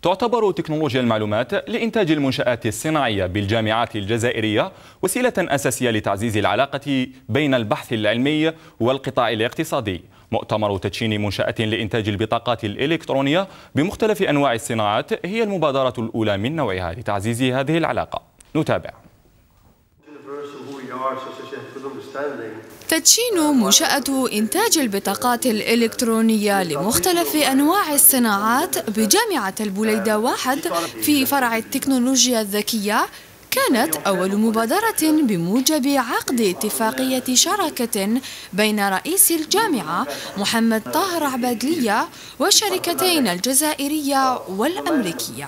تعتبر تكنولوجيا المعلومات لإنتاج المنشآت الصناعية بالجامعات الجزائرية وسيلة أساسية لتعزيز العلاقة بين البحث العلمي والقطاع الاقتصادي. مؤتمر تدشين منشآت لإنتاج البطاقات الإلكترونية بمختلف أنواع الصناعات هي المبادرة الأولى من نوعها لتعزيز هذه العلاقة. نتابع. تدشين منشأة إنتاج البطاقات الإلكترونية لمختلف أنواع الصناعات بجامعة البوليدة واحد في فرع التكنولوجيا الذكية كانت أول مبادرة بموجب عقد اتفاقية شراكة بين رئيس الجامعة محمد طاهر عبادلية والشركتين الجزائرية والأمريكية.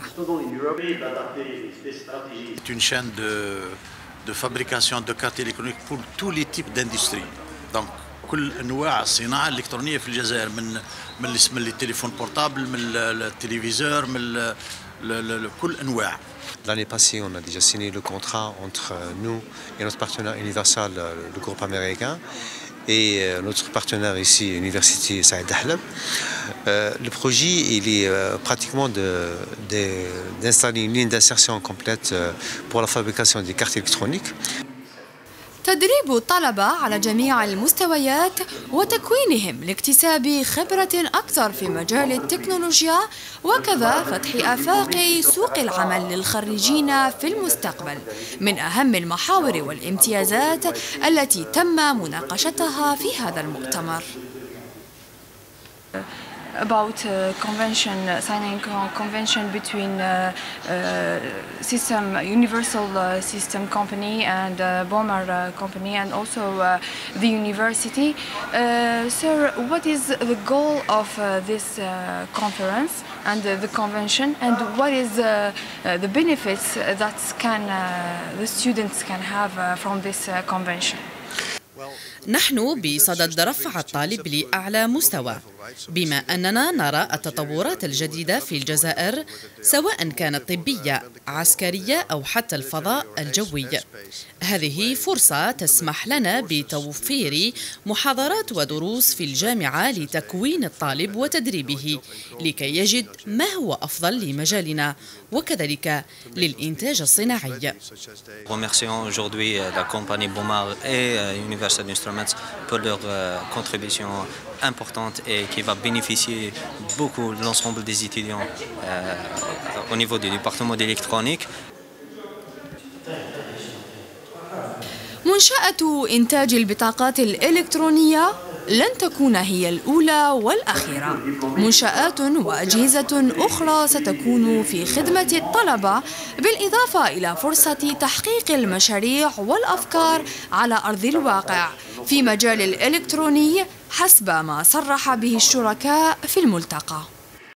de fabrication de cartes électroniques pour tous les types d'industries. Donc كل انواع الصناعه الالكترونيه في الجزائر من التليفون بورتابل من التلفزيون من كل انواع. L'année passée, on a déjà signé le contrat entre nous et notre partenaire Universal, le groupe américain, et notre partenaire ici, l'université Saïd Dahlab. Le projet, il est pratiquement d'installer une ligne d'insertion complète pour la fabrication des cartes électroniques. تدريب الطلبة على جميع المستويات وتكوينهم لاكتساب خبرة أكثر في مجال التكنولوجيا وكذا فتح آفاق سوق العمل للخريجين في المستقبل من أهم المحاور والامتيازات التي تم مناقشتها في هذا المؤتمر. About signing a convention between Universal System Company and Bomar Company and also the university. Sir, what is the goal of this conference and the convention, and what is the benefits that the students can have from this convention? نحن بصدد رفع الطالب لأعلى مستوى بما أننا نرى التطورات الجديدة في الجزائر سواء كانت طبية، عسكرية أو حتى الفضاء الجوي. هذه فرصة تسمح لنا بتوفير محاضرات ودروس في الجامعة لتكوين الطالب وتدريبه لكي يجد ما هو أفضل لمجالنا وكذلك للإنتاج الصناعي. Remercions aujourd'hui la compagnie Bomar et Universal Instruments pour leur contribution importante et qui va bénéficier beaucoup de l'ensemble des étudiants au niveau du département d'électronique. منشأة إنتاج البطاقات الإلكترونية لن تكون هي الأولى والأخيرة. منشآت وأجهزة أخرى ستكون في خدمة الطلبة بالإضافة إلى فرصة تحقيق المشاريع والأفكار على أرض الواقع في مجال الإلكتروني حسب ما صرح به الشركاء في الملتقى.